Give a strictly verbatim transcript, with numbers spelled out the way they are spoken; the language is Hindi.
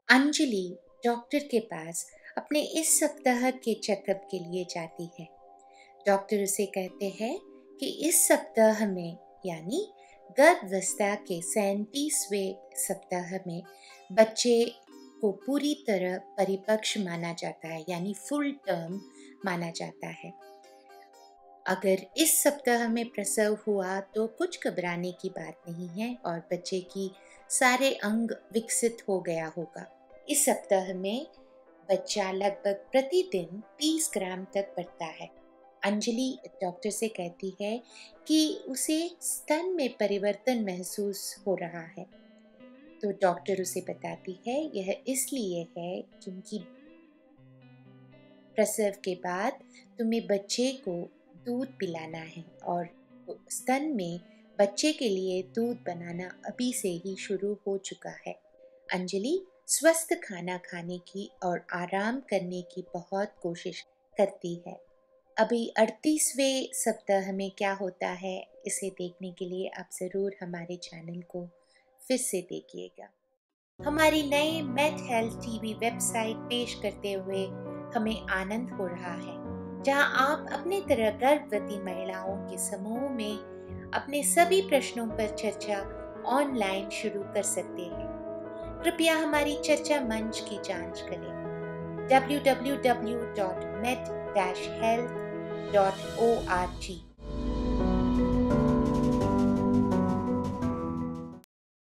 अंजलि डॉक्टर के पास अपने इस सप्ताह के चेकअप के लिए जाती है। डॉक्टर उसे कहते हैं कि इस सप्ताह में यानी गर्भावस्था के सैंतीसवें सप्ताह में बच्चे को पूरी तरह परिपक्व माना जाता है, यानी फुल टर्म माना जाता है। अगर इस सप्ताह में प्रसव हुआ तो कुछ घबराने की बात नहीं है और बच्चे की सारे अंग विकसित हो गया होगा। इस सप्ताह में बच्चा लगभग प्रतिदिन तीस ग्राम तक बढ़ता है। अंजलि डॉक्टर से कहती है कि उसे स्तन में परिवर्तन महसूस हो रहा है। तो डॉक्टर उसे बताती है यह इसलिए है क्योंकि प्रसव के बाद तुम्हें बच्चे को दूध पिलाना है और स्तन में बच्चे के लिए दूध बनाना अभी से ही शुरू हो चुका है। अंजलि स्वस्थ खाना खाने की और आराम करने की बहुत कोशिश करती है। अभी अड़तीसवें सप्ताह में क्या होता है, इसे देखने के लिए आप ज़रूर हमारे चैनल को फिर से देखिएगा। हमारी नए मेट हेल्थ टीवी वेबसाइट पेश करते हुए हमें आनंद हो रहा है, जहां आप अपने तरह गर्भवती महिलाओं के समूह में अपने सभी प्रश्नों पर चर्चा ऑनलाइन शुरू कर सकते हैं। कृपया हमारी चर्चा मंच की जांच करें W W W dot met dash health dot org